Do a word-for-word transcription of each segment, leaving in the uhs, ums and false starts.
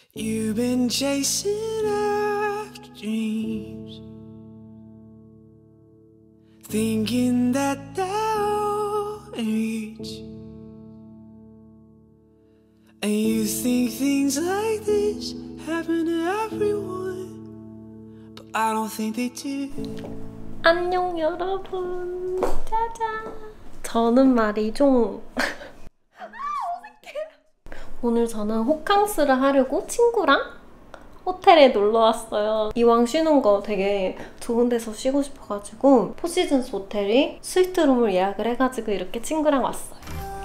You've been chasing after dreams, thinking that they'll reach, and you think things like this happen to everyone, but I don't think they do. 안녕 여러분. 짜잔. 저는 말이죠. 오늘 저는 호캉스를 하려고 친구랑 호텔에 놀러 왔어요. 이왕 쉬는 거 되게 좋은 데서 쉬고 싶어가지고 포시즌스 호텔이 스위트룸을 예약을 해가지고 이렇게 친구랑 왔어요.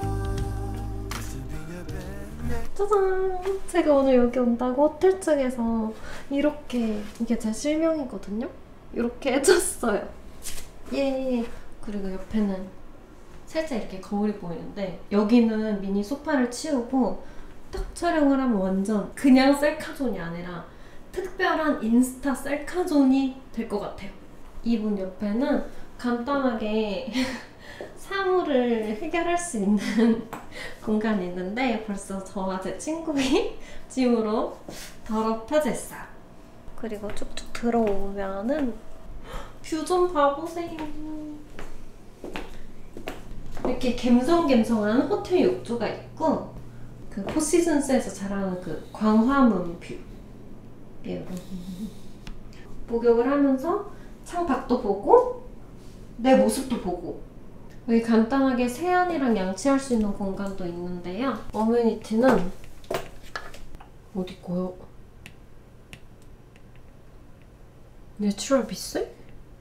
짜잔! 제가 오늘 여기 온다고 호텔 측에서 이렇게, 이게 제 실명이거든요? 이렇게 해줬어요. 예. 그리고 옆에는 살짝 이렇게 거울이 보이는데 여기는 미니 소파를 치우고 딱 촬영을 하면 완전 그냥 셀카존이 아니라 특별한 인스타 셀카존이 될 것 같아요. 이분 옆에는 간단하게 사물을 해결할 수 있는 공간이 있는데 벌써 저와 제 친구의 짐으로 더럽혀져 있어요. 그리고 쭉쭉 들어오면은 뷰 좀 봐보세요. 이렇게 갬성갬성한 호텔 욕조가 있고 그 포시즌스에서 자랑하는 그 광화문 뷰. 이런 목욕을 하면서 창밖도 보고 내 모습도 보고 여기 간단하게 세안이랑 양치할 수 있는 공간도 있는데요. 어메니티는 어디 거요? 내추럴 비스?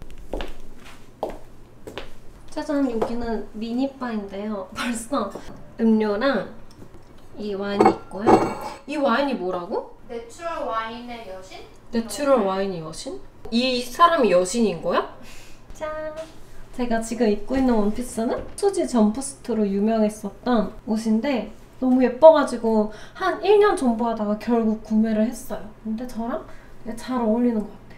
짜잔, 여기는 미니바인데요. 벌써 음료랑 이 와인이 있고요. 이 와인이 뭐라고? 내추럴 와인의 여신? 내추럴 와인의 여신? 이 사람이 여신인 거야? 짠! 제가 지금 입고 있는 원피스는 수지 점프스트로 유명했었던 옷인데 너무 예뻐가지고 한 일 년 전부 하다가 결국 구매를 했어요. 근데 저랑 되게 잘 어울리는 것 같아요.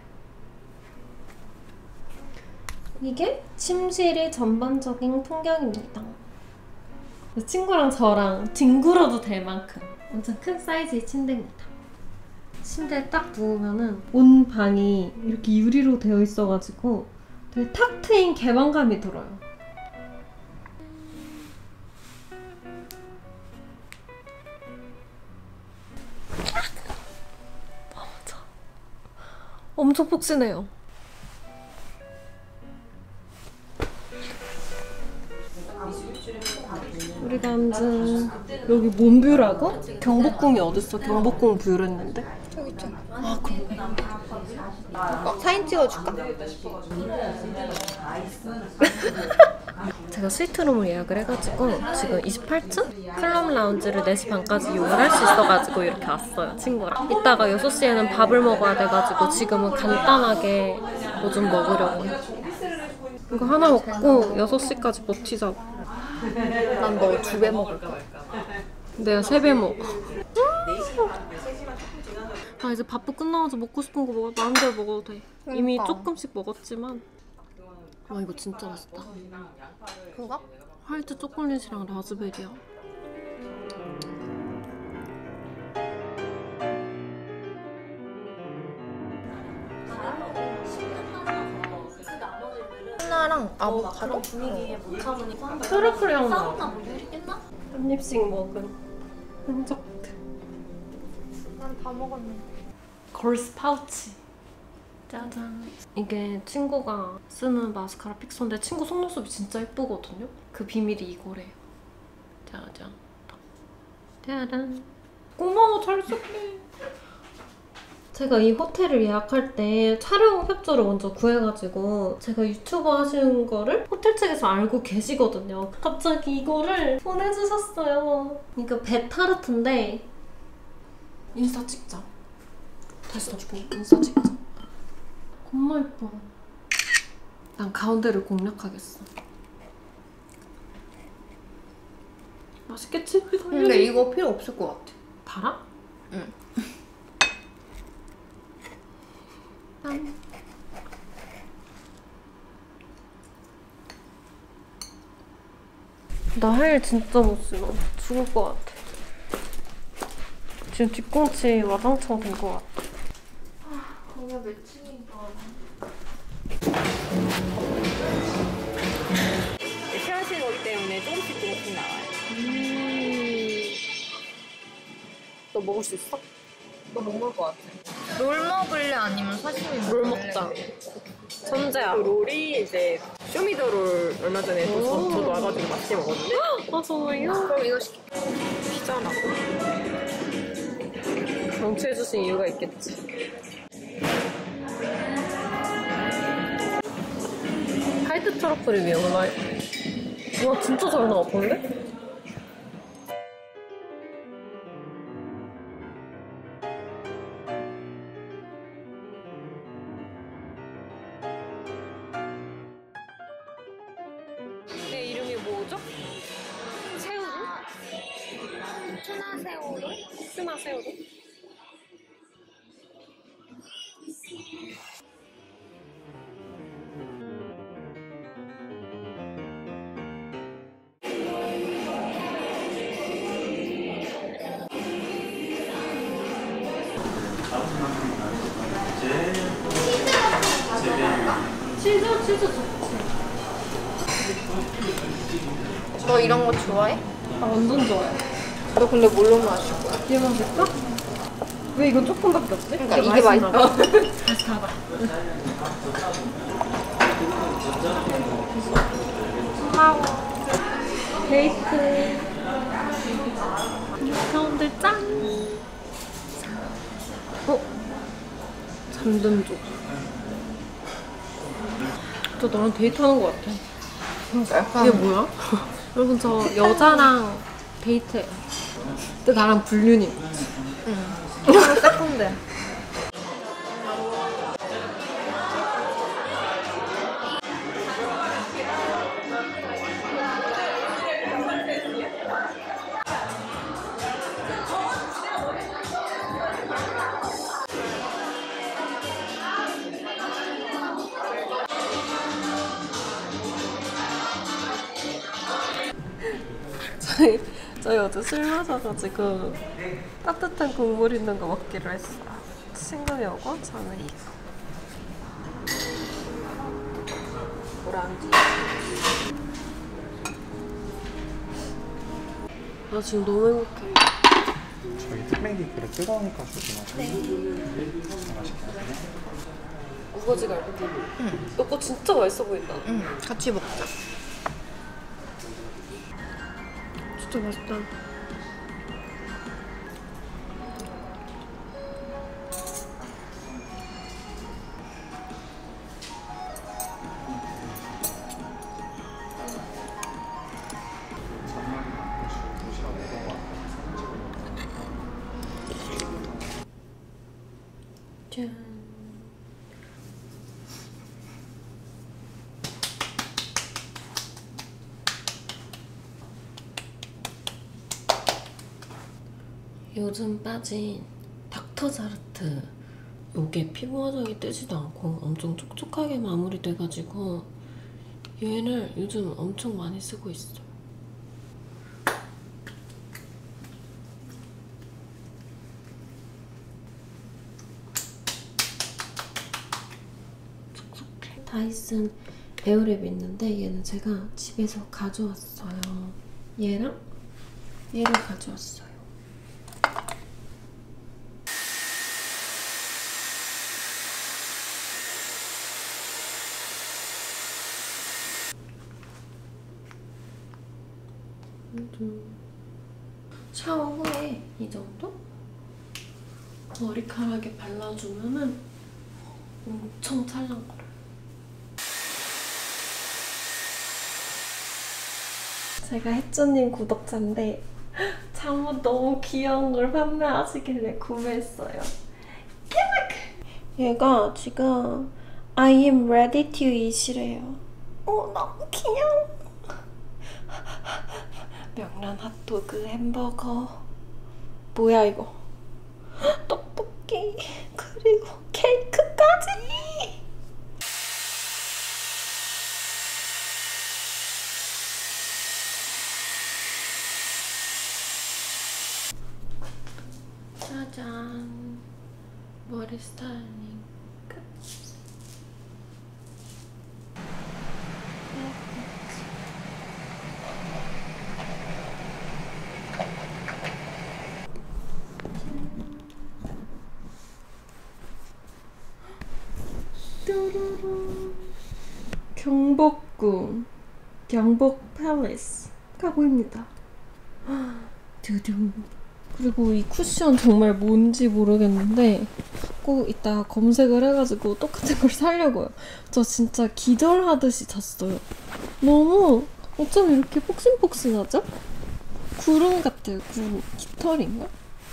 이게 침실의 전반적인 풍경입니다. 친구랑 저랑 뒹굴어도 될 만큼 엄청 큰 사이즈의 침대입니다. 침대에 딱 누우면은 온 방이 이렇게 유리로 되어 있어가지고 되게 탁 트인 개방감이 들어요. 맞아. 엄청 폭신해요. 우리가 앉은 여기 뭔 뷰라고? 경복궁이 어딨어? 경복궁 뷰를 했는데? 저기 있잖아. 아 그러네. 어, 사진 찍어줄까? 제가 스위트룸을 예약을 해가지고 지금 이십팔 층? 클럽 라운지를 네 시 반까지 이용을 할 수 있어가지고 이렇게 왔어요, 친구랑. 이따가 여섯 시에는 밥을 먹어야 돼가지고 지금은 간단하게 뭐 좀 먹으려고요. 이거 하나 먹고 여섯 시까지 버티자고. 난 너 두 배 먹을 거야. 내가 세 배 먹어. 아 이제 밥도 끝나가지고 먹고 싶은 거 먹어. 마음대로 먹어도 돼. 그러니까. 이미 조금씩 먹었지만. 와 이거 진짜 맛있다. 그거? 화이트 초콜릿이랑 라즈베리야. 하나랑 아보카도? 트러플 향 나. 한 입씩 먹은 흔적들. 난 다 먹었는데. 걸스 파우치. 짜잔. 이게 친구가 쓰는 마스카라 픽서인데 친구 속눈썹이 진짜 예쁘거든요? 그 비밀이 이거래요. 짜잔. 짜란. 고마워, 잘 쓸게. 제가 이 호텔을 예약할 때 촬영 협조를 먼저 구해가지고 제가 유튜버 하시는 거를 호텔 측에서 알고 계시거든요. 갑자기 이거를 보내주셨어요. 이거 베타르트인데 인스타 찍자. 다시 덮고 인스타 찍자. 겁나 예뻐. 난 가운데를 공략하겠어. 맛있겠지? 근데 이거 필요 없을 것 같아. 달아? 응. 짠. 나 할 일 진짜 못 쓰나. 죽을 것 같아. 지금 뒤꿈치 와장창 된 것 같아. 아, 거기가 며칠인가. 쉐어하시는 거기 때문에 조금씩 조금씩 나와요. 음. 너 먹을 수 있어? 너 못 먹을 것 같아. 롤 먹을래 아니면 사시미 먹을래? 롤 먹자. 천재야. 그 롤이 이제 쇼미더롤 얼마 전에 또 저, 저도 와가지고 맛있게 먹었는데 아 정말요? 그럼 이거 시켜. 피자나 정치해주신 이유가 있겠지. 화이트 트러플이 왜 얼마야? 와 진짜 잘 나왔던데? 내 이름이 뭐죠? 새우루? 투나 새우로? 스마 새우루? 치즈 치즈 좋지. 너 이런 거 좋아해? 나 완전 좋아해. 너 근데 뭘로 마실 거야? 얘만 될까? 왜 이건 조금밖에 없지? 그러니까 이게 맛있나 봐. 다시 타봐. 고마워. 데이트. 사람들 짠. 어? 잠든 쪽. 저 너랑 데이트하는 것 같아. 진짜 약간 이게 뭐야? 여러분 저 여자랑 데이트해요. 근데 나랑 불륜이. 이거 세컨데. 저희, 저희 어제 술 마셔가지고 따뜻한 국물 있는 거 먹기로 했어요. 친구이 오고 저는 이거. 오랑지. 나 지금 너무 행복해. 저희 특맹기 그릇 뜨거우니까 조심하세요. 네. 맛있겠네요. 우거지 갈비. 응. 너 거 진짜 맛있어 보인다. 응, 같이 먹자. 진짜 맛있다. 짠. 요즘 빠진 닥터자르트 요게 피부 화장이 뜨지도 않고 엄청 촉촉하게 마무리돼가지고 얘를 요즘 엄청 많이 쓰고 있어. 촉촉해. 다이슨 에어랩이 있는데 얘는 제가 집에서 가져왔어요. 얘랑 얘를 가져왔어요. 샤워 후에 이 정도? 머리카락에 발라주면은 엄청 찰랑거려요. 제가 혜주님 구독자인데 잠옷 너무 귀여운 걸 판매하시길래 구매했어요. 얘가 지금 I am ready to eat이래요. 어, 너무 귀여워. 명란 핫도그 햄버거 뭐야 이거 떡볶이 그리고 케이크까지. 짠. 짠! 머리 스타일링 끝! 뚜루루. 경복궁 경복 팰리스가 보입니다. 두둥. 그리고 이 쿠션 정말 뭔지 모르겠는데 꼭 이따 검색을 해가지고 똑같은 걸 사려고요. 저 진짜 기절하듯이 잤어요. 너무 어쩜 이렇게 폭신폭신하죠? 구름 같아요. 구름. 깃털인가?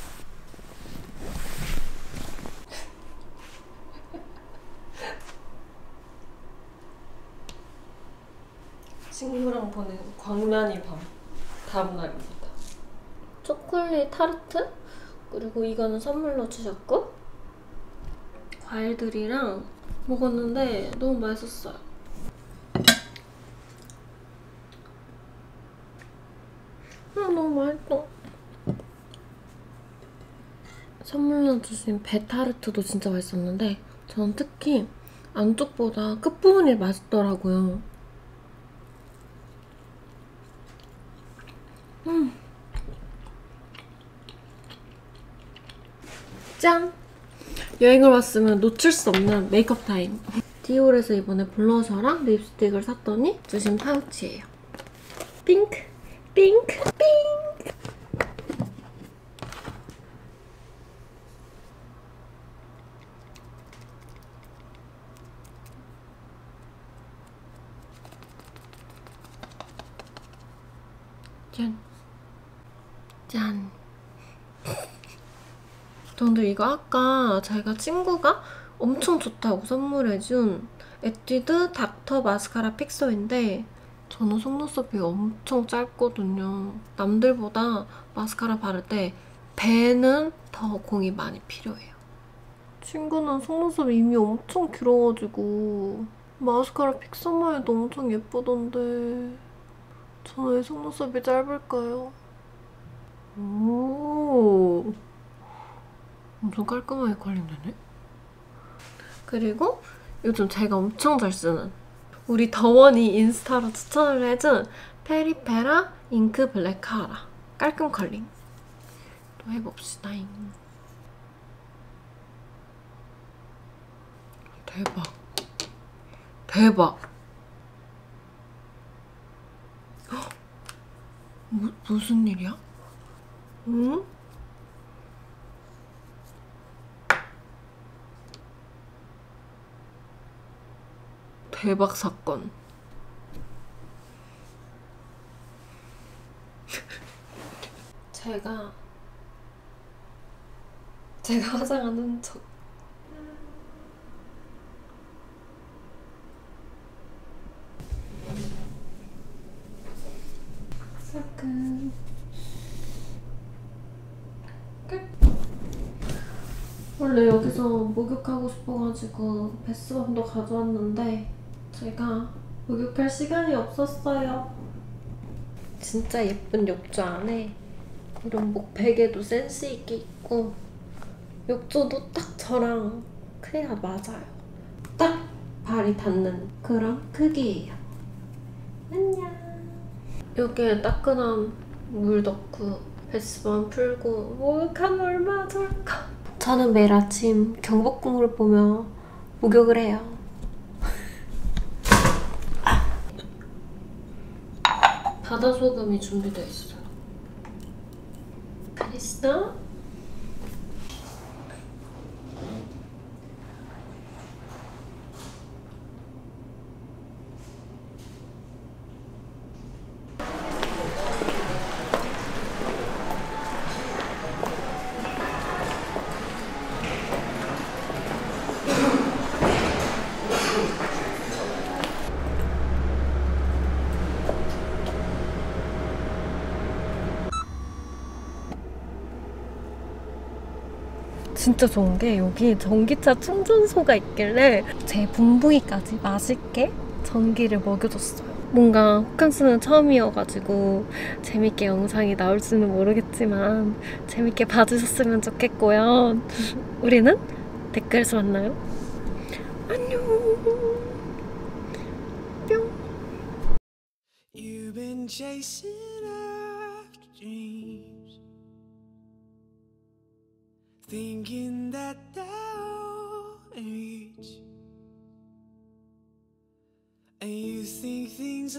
친구랑 보낸 광란이 밤 다음 날입니다. 초콜릿 타르트? 그리고 이거는 선물로 주셨고 과일들이랑 먹었는데 너무 맛있었어요. 아 너무 맛있어. 선물로 주신 배 타르트도 진짜 맛있었는데 저는 특히 안쪽보다 끝부분이 맛있더라고요. 음. 짠! 여행을 왔으면 놓칠 수 없는 메이크업 타임. 디올에서 이번에 블러셔랑 립스틱을 샀더니 주신 파우치예요. 핑크! 핑크! 핑크! 짠! 짠! 근데 이거 아까 제가 친구가 엄청 좋다고 선물해준 에뛰드 닥터 마스카라 픽서인데 저는 속눈썹이 엄청 짧거든요. 남들보다 마스카라 바를 때 배는 더 공이 많이 필요해요. 친구는 속눈썹이 이미 엄청 길어가지고 마스카라 픽서만 해도 엄청 예쁘던데 저는 왜 속눈썹이 짧을까요? 오, 엄청 깔끔하게 컬링되네? 그리고 요즘 제가 엄청 잘 쓰는 우리 더원이 인스타로 추천을 해준 페리페라 잉크 블랙 카라 깔끔 컬링 또 해봅시다. 대박 대박. 헉, 무, 무슨 일이야? 응? 대박 사건. 제가 제가 화장하는 척. 사건. 끝. 원래 여기서 목욕하고 싶어가지고 베스밤도 가져왔는데 제가 목욕할 시간이 없었어요. 진짜 예쁜 욕조 안에 이런 목 베개도 센스 있게 있고 욕조도 딱 저랑 크기가 맞아요. 딱 발이 닿는 그런 크기예요. 안녕. 여기에 따끈한 물 넣고 베스밤 풀고 목욕하면 얼마나 좋을까. 저는 매일 아침 경복궁을 보며 목욕을 해요. 바다소금이 준비되어 있어요. 그랬어? 진짜 좋은 게 여기 전기차 충전소가 있길래 제 붕붕이까지 맛있게 전기를 먹여줬어요. 뭔가 호캉스는 처음이어가지고 재밌게 영상이 나올지는 모르겠지만 재밌게 봐주셨으면 좋겠고요. 우리는 댓글에서 만나요. 안녕. 뿅. You've been chasing after dreams, thinking that they'll reach, and you think things